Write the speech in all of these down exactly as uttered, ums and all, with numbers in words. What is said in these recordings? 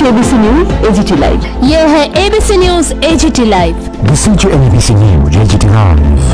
to A B C News A G T Live. ये है A B C News A G T Live. Listen to A B C News A G T Live.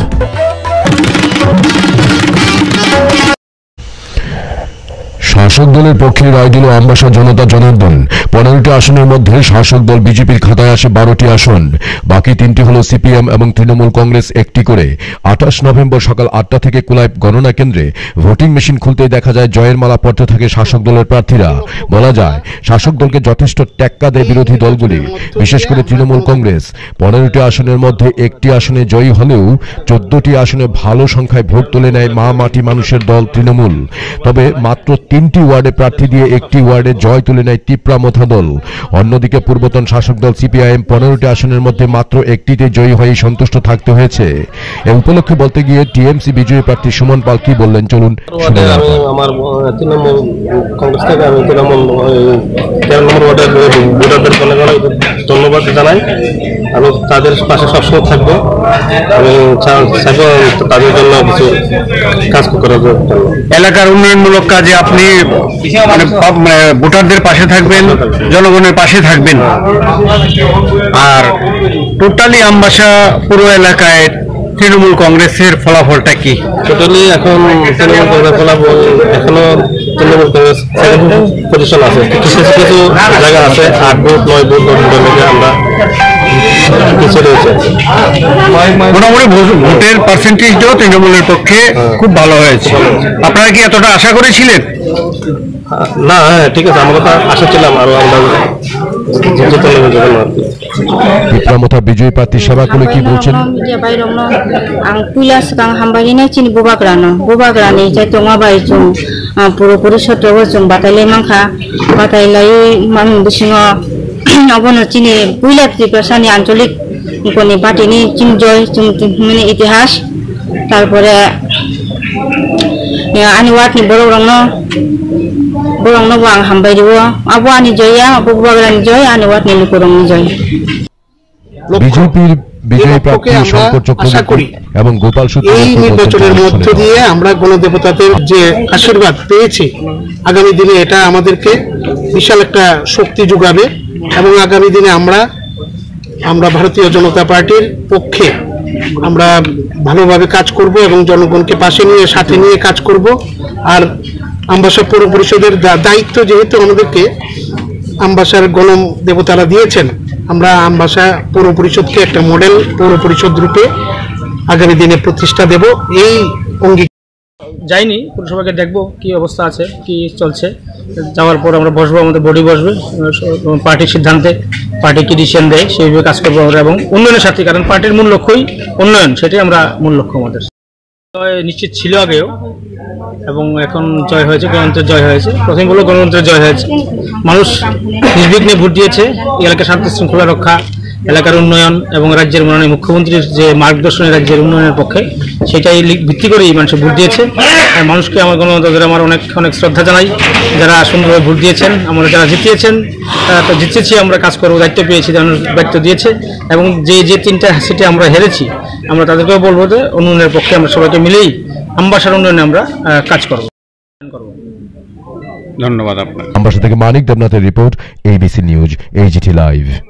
শাসক দলের পক্ষে রায় দিল আমবাসা জনতা জনার্দন। পনেরোটি আসনের মধ্যে শাসক দল বিজেপির খাতায় আসে বারোটি আসন, বাকি তিনটি হল সিপিএম এবং তৃণমূল কংগ্রেস একটি করে। আঠাশ নভেম্বর সকাল আটটা থেকে কুলাইব গণনা কেন্দ্রে ভোটিং মেশিন খুলতেই দেখা যায় জয়ের মালা পড়তে থাকে শাসক দলের প্রার্থীরা। বলা যায় শাসক দলকে যথেষ্ট টেক্কা দেয় বিরোধী দলগুলি, বিশেষ করে তৃণমূল কংগ্রেস। পনেরোটি আসনের মধ্যে একটি আসনে জয়ী হলেও চোদ্দটি আসনে ভালো সংখ্যায় ভোট তুলে নেয় মা মাটি মানুষের দল তৃণমূল। তবে মাত্র তিনটি ওয়ার্ডে প্রার্থী দিয়ে একটি ওয়ার্ডে জয় তুলে নেয় টিপ্রা মথা দল। অন্যদিকে পূর্বতন শাসক দল সিপিআইএম পনেরোটি আসনের মধ্যে মাত্র একটিতে জয়ী হয়ে সন্তুষ্ট থাকতে হয়েছে। এ উপলক্ষে বলতে গিয়ে টিএমসি বিজয়ী প্রার্থী সুমন পাল কি বললেন চলুন শুনে নেওয়া যাক। আমার তৃণমূল কংগ্রেস থেকে আমি তৃণমূল তেরো নম্বর ওয়ার্ডের ভোটারদের ধন্যবাদ জানাই। আমি তাদের পাশে সবসময় থাকবো। আমি চাইবো তাদের জন্য কিছু কাজ করার জন্য। এলাকার উন্নয়নমূলক কাজে আপনি ভোটারদের পাশে থাকবেন, জনগণের পাশে থাকবেন। আর টোটালি আমবাসা পুরো এলাকায় তৃণমূল কংগ্রেসের ফলাফলটা কি? টোটালি এখন তৃণমূল কংগ্রেস ফলাফল এখনো তৃণমূল কংগ্রেস সেকেন্ড পজিশন আছে। কিছু কিছু জায়গা আছে আট ভোট নয় ভোট মিলে আমরা পিছিয়ে রয়েছে। মোটামুটি ভোটের পার্সেন্টেজটাও তৃণমূলের পক্ষে খুব ভালো হয়েছে। আপনারা কি এতটা আশা করেছিলেন? না, হ্যাঁ ঠিক আছে, আমরা তো আশা ছিলাম আরো আমরা টিপ্রা মথা বিজয়ী প্রার্থী সেবা করে কি বলছেন? পুরোপুরি সত্য বাতাইলাই মাংখা বাতাইলাই অবনো চিনি পুইলা ত্রিপ্রাসানি আঞ্চলিক কোনি পার্টিনি চিন জয় মানে ইতিহাস। তারপরে আনি ওয়াটনি বড় রং বরং নব আং হামবাই দিব আবু আনি জয়া আবু বাগরানি জয় আনি ওয়াটনি লুকুরং জয়। বিজেপির বিজয়ী প্রার্থী শঙ্কর চক্রবর্তী এবং গোপাল সূত্র এই নির্বাচনের মধ্য দিয়ে আমরা গণদেবতাদের যে আশীর্বাদ পেয়েছি, আগামী দিনে এটা আমাদেরকে বিশাল একটা শক্তি যোগাবে এবং আগামী দিনে আমরা আমরা ভারতীয় জনতা পার্টির পক্ষে আমরা ভালোভাবে কাজ করব এবং জনগণকে পাশে নিয়ে সাথে নিয়ে কাজ করব। আর আমবাসা পৌর পরিষদের দায়িত্ব যেহেতু আমাদেরকে আমবাসার গণ দেবতারা দিয়েছেন, আমরা আমবাসা পৌর পরিষদকে একটা মডেল পৌর পরিষদ রূপে আগামী দিনে প্রতিষ্ঠা দেব। এই অঙ্গীকার যাইনি, পুরসভাকে দেখবো কি অবস্থা আছে, কি চলছে। যাওয়ার পর আমরা বসবো, আমাদের বডি বসবে, পার্টির সিদ্ধান্তে পার্টি কি ডিসিশন দেয় সেইভাবে কাজ করবো আমরা এবং উন্নয়নের সাথে, কারণ পার্টির মূল লক্ষ্যই উন্নয়ন, সেটাই আমরা মূল লক্ষ্য আমাদের। জয় নিশ্চিত ছিল আগেও এবং এখন জয় হয়েছে, গণতন্ত্রের জয় হয়েছে। প্রথমে বললো গণতন্ত্রের জয় হয়েছে, মানুষ নির্বিঘ্নে ভোট দিয়েছে। এলাকার শান্তি শৃঙ্খলা রক্ষা, এলাকার উন্নয়ন এবং রাজ্যের মাননীয় মুখ্যমন্ত্রীর যে মার্গদর্শনে রাজ্যের উন্নয়নের পক্ষে, সেটাই ভিত্তি করেই মানুষ ভোট দিয়েছে। আর মানুষকে আমার গণতন্ত্রের আমার অনেক অনেক শ্রদ্ধা জানাই, যারা সুন্দরভাবে ভোট দিয়েছেন। আমরা যারা জিতিয়েছেন তারা তো জিতেছি, আমরা কাজ করবো, দায়িত্ব পেয়েছি, দায়িত্ব দিয়েছে। এবং যে যে তিনটা সিটে আমরা হেরেছি, আমরা তাদেরকেও বলবো যে উন্নয়নের পক্ষে আমরা সবাইকে মিলেই আমবাসার উন্নয়নে আমরা কাজ করব। ধন্যবাদ আপনার। আমবাসা থেকে মানিক দেবনাথের রিপোর্ট, এবিসি নিউজ এজিটি লাইভ।